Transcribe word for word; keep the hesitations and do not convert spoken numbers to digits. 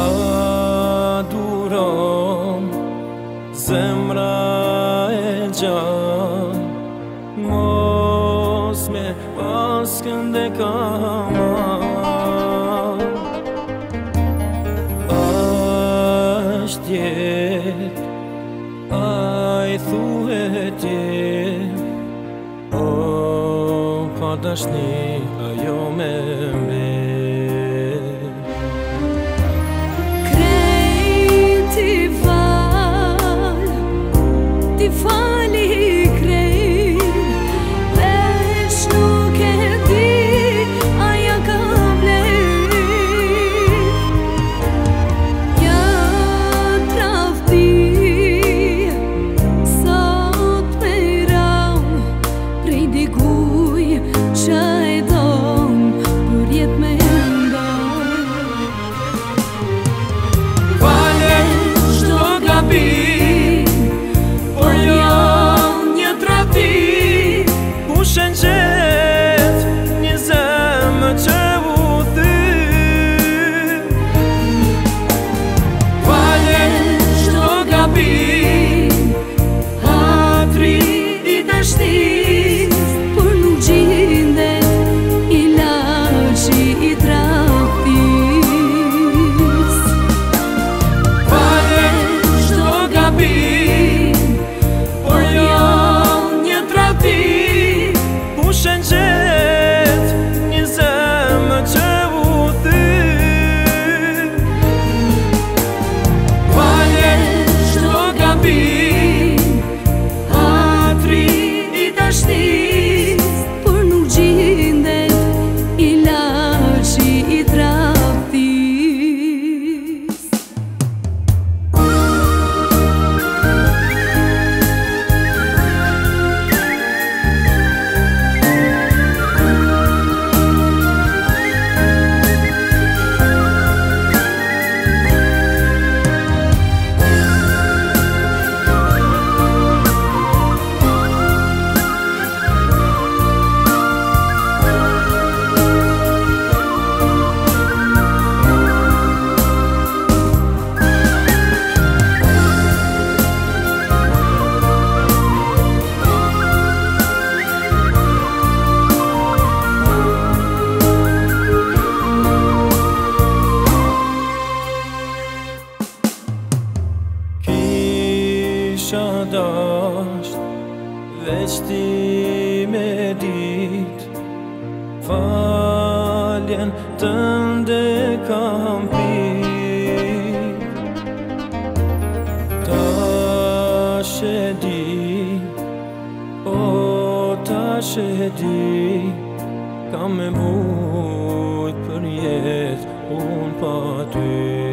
duron zemra e gjan mos me pas kënde kama është jet aj thuhet jet o pa dashni ajo me me Fali krejt, veç nuk e di, aja ka vlerë. Ja trafti, sot me ram, prej dikuj që e don, për jet me ndon. Fale çdo gabim, Pushen qet një zemë që u thy Fale çdo gabim, hatri i dashnis, por nuk gjendet ilaçi i tradhtis. Fale çdo gabim, por jo një tradhtim Pushen qet një zemë që u thy Fale çdo gabim, hatri i dashnis, por nuk gjendet ilaçi i tradhtis. Kisha dasht veç ti me dit Faljen tënde kam prit Tash e di, o tash e di Kam me mujt për jet, unë pa ty